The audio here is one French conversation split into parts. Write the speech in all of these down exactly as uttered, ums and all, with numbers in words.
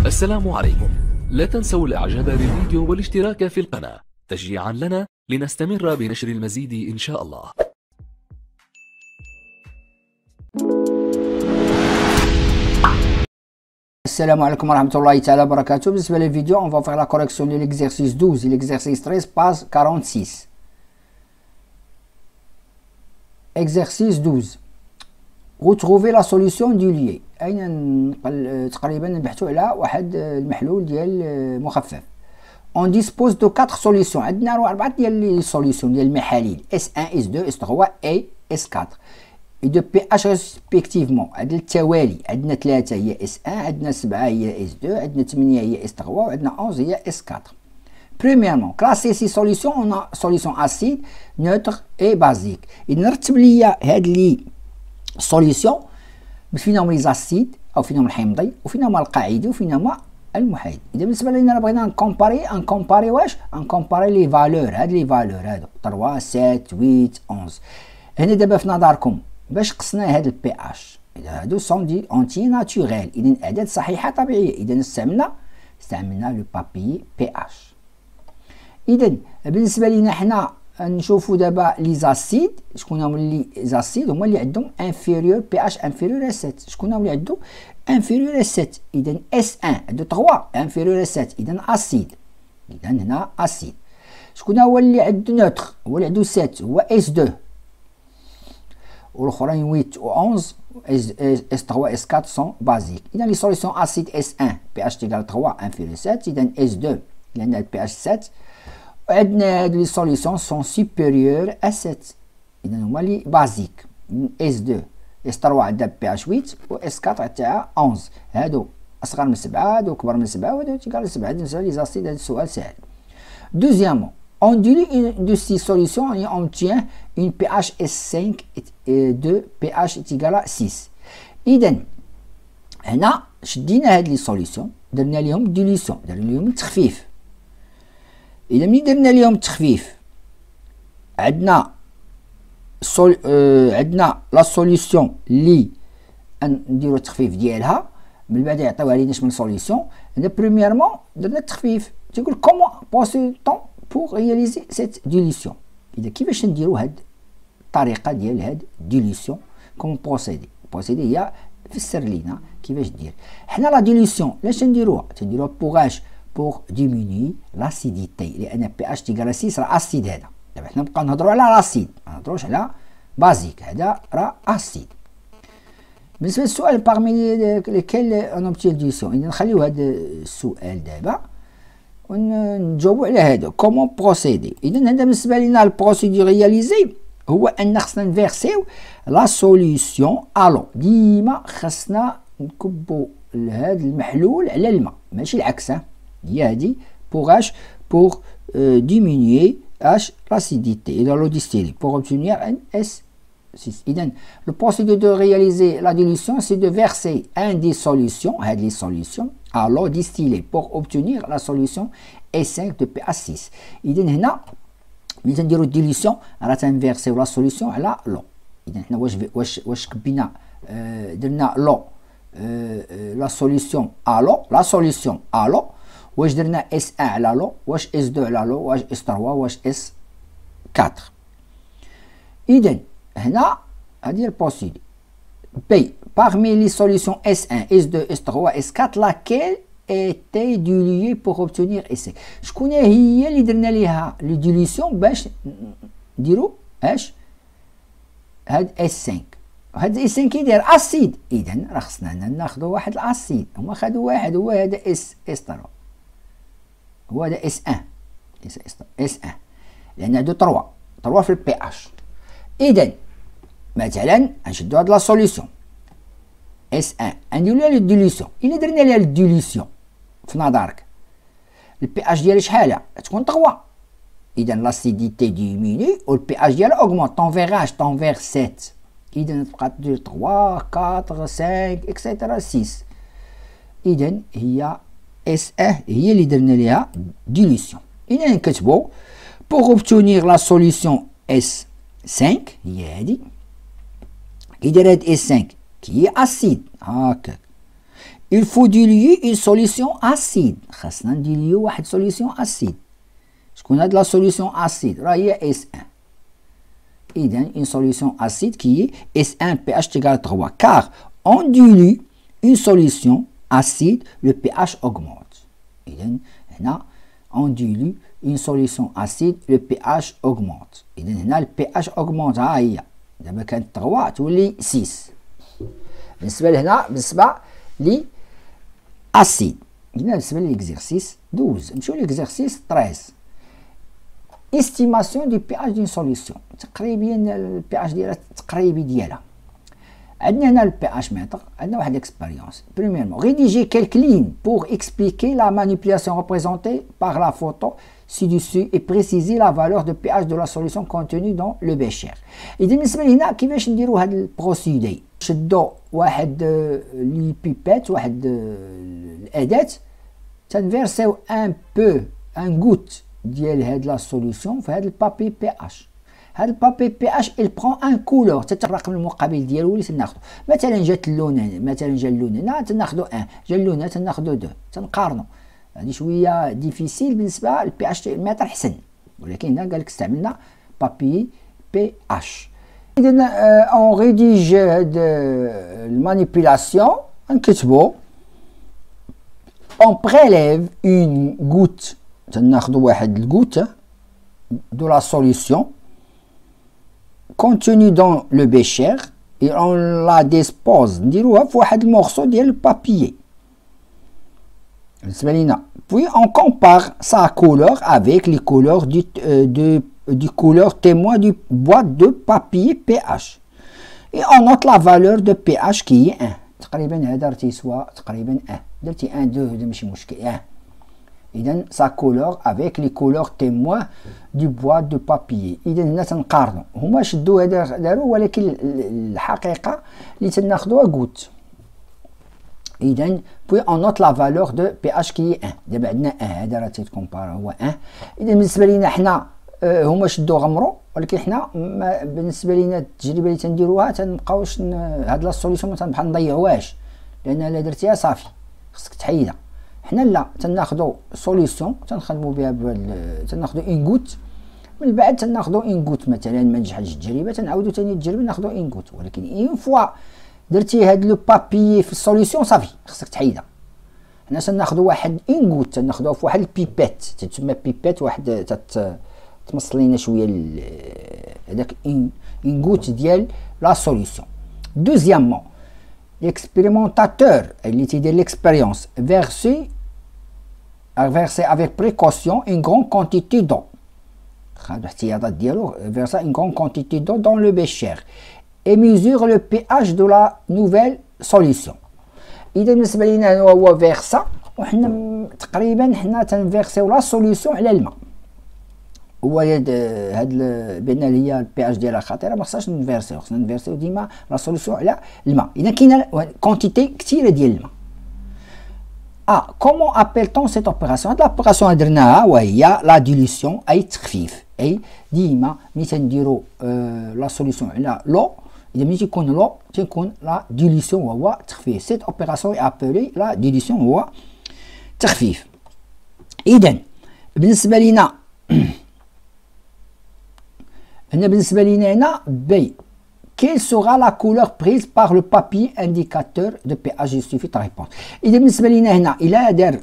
السلام عليكم. لا تنسوا الاعجاب بالفيديو والاشتراك في القناة تشجيعا لنا لنستمر بنشر المزيد ان شاء الله. السلام عليكم ورحمة الله تعالى وبركاته. بالنسبة للفيديو on va faire la correction de l'exercice douze et l'exercice treize page quarante-six. Exercice douze. Retrouvez la solution du lié. أين تقريبا نبحثوا على واحد المحلول ديال مخفف. On dispose de quatre solutions. عندنا أربعة ديال لي solutions ديال المحاليل إس واحد إس اثنين إس ثلاثة et إس أربعة. et de pH respectivement. عندنا التوالي عندنا ثلاثة هي إس واحد، عندنا سبعة هي إس اثنين، عندنا ثمانية هي إس ثلاثة وعندنا إحدى عشر هي إس أربعة. Premièrement, classer ces solutions, on a solution acide, neutre et basique. إذا نرتب ليا هاد لي solution فينا هما لي زاسيد او فينا هما الحمضي وفينا هما القاعدي وفينا هما المحايد. اذا بالنسبه لنا بغينا نكومباري نكومباري واش نكومباري لي فالور، هاد لي فالور هادو ثلاثة سبعة ثمانية إحدى عشر. هنا دابا في نظركم باش قسنا هاد البي اش، اذا هادو سون دي اونتي ناتوريل، اذا اعداد صحيحه طبيعيه، اذا استعملنا استعملنا لو بابي بي اش. اذا بالنسبه لينا حنا نشوفوا دابا لي زاسيد، شكون هما لي زاسيد؟ هما اللي عندهم انفيريور بي اش انفيريور سبعة. شكون هما اللي عندهم انفيريور سبعة؟ اذا اس واحد عنده ثلاثة انفيريور سبعة، اذا اسيد، اذا هنا اسيد. شكون هو اللي عنده نوتر؟ هو اللي عنده سبعة، هو اس اثنين، والاخرين ثمانية و إحدى عشر اس ثلاثة اس أربعة سون بازيك. اذا لي سوليسيون اسيد اس واحد بي اش تيغال ثلاثة انفيريور سبعة، اذا اس اثنين لان البي اش سبعة، وعندنا هاد لي سوليسيون سون سوبيريور ا سبعة، اذا هما لي بازيك. اس اثنين اس ثلاثة عندها بي اش ثمانية و اس أربعة تاعها إحدى عشر، هادو اصغر من سبعة، هادو كبر من سبعة، وهادو تيكال سبعة. بالنسبه لي زاسيد هاد السؤال ساهل. دوزيامون on dilue une de ces solutions et on obtient une pH S cinq et deux pH est égal à six. اذا هنا شدينا هاد لي سوليسيون درنا ليهم ديليسيون، درنا ليهم تخفيف. إذا ملي درنا ليهم التخفيف عندنا سول آه عندنا لا سوليسيون لي نديرو التخفيف ديالها، من بعد يعطيوها لينا شمن سوليسيون. هنا بريميرمون درنا التخفيف، تيقول كومون بروسيدون بوغ رياليزي سيت ديليسيون. إذا كيفاش نديرو هاد الطريقة ديال هاد ديليسيون، كومون بروسيدي. بروسيدي هي فسر لينا كيفاش دير. حنا لا ديليسيون لاش نديروها؟ تنديروها بوغاش pour diminuer l'acidité، لأن بي اش تيغال ستة راه اسيد. هذا دابا حنا نبقاو نهضروا على لاسيد، ما نهضروش على بازيك، هذا راه اسيد. بالنسبه للسؤال باغمي ليكيل اون اوبتين ديليسيون، اذا نخليو هذا السؤال دابا ونجاوبوا على هذا كومون بروسيدي. اذا هذا بالنسبه لنا البروسيدور رياليزي هو ان خصنا نفيرسيو لا سوليسيون الو، ديما خصنا نكبوا هذا المحلول على الماء ماشي العكس. هي هادي pour H pour euh, diminuer H l'acidité et dans l'eau distillée pour obtenir un S six. إذن le procédé de réaliser la dilution c'est de verser un des solutions, هاد les solutions à l'eau distillée pour obtenir la solution S cinq de pH six. إذن هنا ملي تنديرو الديليسيون راه تنفيرسيو لا سوليسيون على لو. إذن حنا واش واش واش كبينا آه درنا لو آه لا سوليسيون à l'eau، la solution à l'eau، واش درنا اس واحد على لو، واش اس اثنين على لو، واش اس ثلاثة، واش اس أربعة. اذا هنا هذه البروسيدي بي parmi les solutions S واحد S اثنين S ثلاثة S أربعة laquelle était diluée pour obtenir S cinq. شكون هي اللي درنا ليها لي ديليسيون باش نديرو اش هاد اس خمسة؟ هاد اس خمسة كيدير اسيد، اذا راه خصنا ناخذوا واحد الاسيد. هما خدوا واحد هو هذا اس اس ثلاثة، هو هذا اس واحد اس اس واحد لان عنده ثلاثة ثلاثة في البي اش. اذا مثلا غنشدو هاد لا سوليسيون اس واحد نديرو ليها الديليسيون. الا درنا ليها الديليسيون في نظرك البي اش ديالها شحال تكون ثلاثة، اذا لاسيديتي ديميني والبي اش ديالها اوغمونط، طونفيغاش طونفيغ سبعة، اذا تبقى تدير ثلاثة أربعة خمسة اكسيتيرا ستة. اذا هي اس واحد هي اللي درنا ليها ديليسيون. اذا نكتبو pour obtenir la solution اس خمسة هي هادي. كي داير هاد اس خمسة كي هي اسيد هاكاك، il faut diluer une solution acide. خاصنا نديليو واحد solution acide. شكون هاد لا solution acide؟ راه هي S un. إذن une solution acide qui est S un pH égale trois. Car on dilue une solution acide, le pH augmente. إذن هنا on dilue une solution acide, le pH augmente. إذن هنا le pH augmente. ها هي دابا كانت trois تولي six. بالنسبة لهنا بالنسبة لي acide. هنا بالنسبة للإكزرسيس douze. نمشيو لإكزرسيس treize. Estimation du pH d'une solution. تقريبيا البي اتش ديالها تقريبي ديالها. عندنا هنا البي اتش متر، عندنا واحد اكسبيريونس. Premièrement, rédiger quelques lignes pour expliquer la manipulation représentée par la photo ci-dessus et préciser la valeur de pH de la solution contenue dans le bécher. إذا بالنسبة لهنا كيفاش نديرو هاد البروسيدي؟ نشدو واحد لي بيبات، واحد الأداة، تنفيرسيو ان بو ان غوت ديال هاد لا سوليسيون في هاد البابي بي اش. هاد البابي بي اش il prend un couleur، حتى الرقم المقابل ديالو اللي تناخدو. مثلا جات اللون، مثلا جا اللون هنا تناخدو واحد، جا اللون هنا تناخدو اثنين، تنقارنو. هادي شويه ديفيسيل بالنسبه للبي اش المتر حسن، ولكن هنا قالك استعملنا بابي بي اش. اذا اون ريديج هاد المانيبيلاسيون نكتبو on prélève une goutte، تناخدو واحد الغوت de la solution contenue dans le bécher et on la dispose، نديروها في واحد المورسو ديال البابيي بالنسبه لينا. puis on compare sa couleur avec les couleurs du euh, de du couleur témoin du boîte de papier pH et on note la valeur de pH qui est un. تقريبا هذا راه تيسوى تقريبا واحد، درتي واحد اثنين هذا ماشي مشكل. واحد إذن sa couleur avec les couleurs témoins du boîte de papier. إذا هنا تنقارنو، هما شدو هذا دارو، ولكن الحقيقة اللي تناخدوها غوت. إذا puis on note la valeur de pH qui est واحد. دابا عندنا واحد، هذا راه تيتكومبار هو واحد. إذا بالنسبة لينا حنا هما شدو غمرو، ولكن حنا بالنسبة لينا التجربة اللي تنديروها تنبقاوش هاد لا سوليسيون ما تنبقى نضيعوهاش، لأن إلا درتيها صافي خصك تحيدها. حنا لا تناخدو سوليسيون تنخدمو بها بال... تناخدو ان غوت، من بعد تناخدو ان غوت مثلا ما نجحتش التجربه تنعاودو ثاني التجربه ناخدو ان غوت. ولكن اون فوا درتي هاد لو بابيي في السوليسيون صافي خصك تحيدها. حنا تناخدو واحد ان غوت تناخدوها في واحد البيبات تتسمى بيبات، واحد تت... تمص لينا شويه ال... هذاك ان ان غوت ديال لا سوليسيون. دوزيامون l'expérimentateur اللي تيدير l'expérience verser verser avec précaution une grande quantité d'eau. خدو احتياطات ديالو verser une grande quantité d'eau dans le bécher et mesure le pH de la nouvelle solution. اذا بالنسبه لينا هو فيرسا، وحنا تقريبا حنا تنفيرسيو لا سوليسيون على الماء. هو هاد هاد بان هي البي اش ديالها خطيره، ما خصناش نفيرسيو، خصنا نفيرسيو ديما لا سوليسيون على الماء. اذا كاينه كونتيتي كثيره ديال الماء. اه كومون ابيلتون سيت اوبيراسيون؟ هاد لابيراسيون درناها وهي لا ديليسيون، اي تخفيف. اي ديما ملي تنديرو آه لا سوليسيون على لو، اذا ملي تيكون لو تيكون لا ديليسيون وهو تخفيف. سيت اوبيراسيون ابلي لا ديليسيون هو تخفيف. اذا بالنسبه لينا هنا بالنسبة لينا هنا B. Quelle sera la couleur prise par le papier indicateur de pH? Il suffit de répondre. إذا بالنسبة لينا هنا إلا دار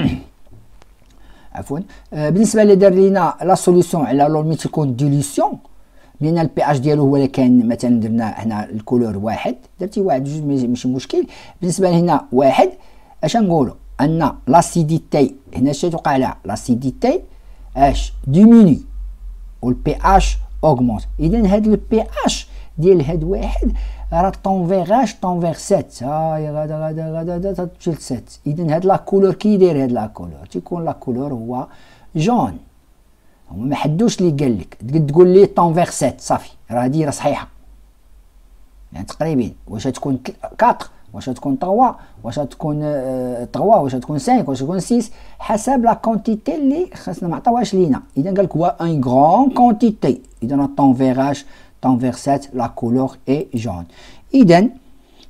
عفوا بالنسبة إلا دار لينا لا سوليسيون على لون ملي تكون ديليسيون، لأن البي اش ديالو هو اللي كان مثلا درنا هنا الكولور واحد، درتي واحد جوج ماشي مشكل. بالنسبة لهنا واحد اش نقولو؟ أن لاسيديتي هنا اش توقع لها؟ لاسيديتي اش ديميني والبي اش augmente. إذا هاد البي اش ديال هاد واحد راه طونفيغاش طونفيغ سبعة، هاي غادا غادا غادا تمشي لسبعة. إذا هاد لا كولور كي داير هاد لا كولور؟ تيكون لا كولور هو جون. هما ما حدوش اللي قال لك، تقول لي طونفيغ سبعة صافي، راه هادي راه صحيحة. يعني تقريبا واش تكون أربعة، واش تكون ثلاثة، واش تكون ثلاثة، واش تكون خمسة، واش تكون ستة، حسب لا كونتيتي اللي خاصنا ما عطاوهاش لينا. اذا قال لك هو ان غران كونتيتي، اذا طونفيغاج طونفيغ سبعة لا كولور اي جون. اذا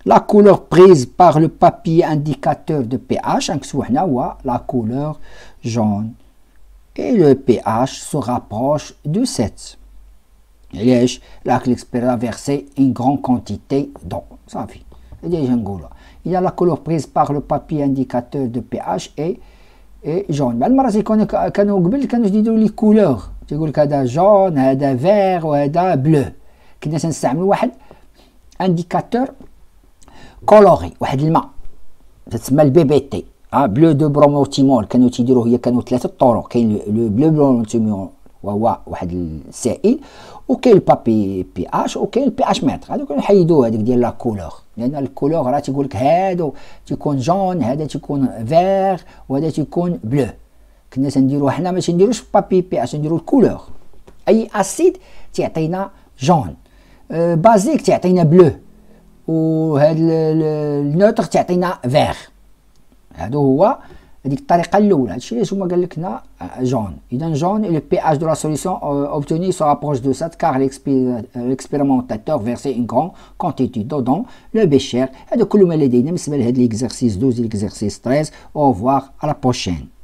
La couleur prise par le papier indicateur de pH, نكتبو حنا هو la couleur jaune. Et le pH se rapproche de sept. علاش؟ راك l'expert versé une grande quantité d'eau. صافي. ديجا نقولوها. Il y a la couleur prise par le papier indicateur de pH et et jaune. بعض المرات يكون كانوا قبل كانوا يديروا لي كولور، تيقول لك هذا جون هذا فير وهذا بلو. كنا تنستعملوا واحد انديكاتور كولوري، واحد الماء تسمى البي بي تي، اه بلو دو بروموتيمول كانوا تيديروه، هي كانوا ثلاثه طرق، كاين لو بلو بروموتيمول وهو واحد السائل، وكاين البابي بي اش، وكاين البي اش متر. هذوك نحيدوه هذيك ديال لا كولور، لان الكولور راه تيقول لك هادو تيكون جون، هذا تيكون فير، وهذا تيكون بلو. كنا تنديروه حنا، ما تنديروش بابي بي اش، نديرو الكولور. اي اسيد تيعطينا جون، أه بازيك تيعطينا بلو، وهاد النوتر تعطينا فيغ. هادو هو هذيك الطريقه الاولى. هادشي علاش هما قال لك هنا جون. اذا جون لو بي اش دو لا سوليسيون اوبتوني سو رابروش دو سات كار l'expérimentateur versé une grande quantité d'eau dans le bécher. هذا كل ما لدينا بالنسبه لهاد ليكزارسيس دوز ليكزارسيس ثلاثة. au revoir à la prochaine.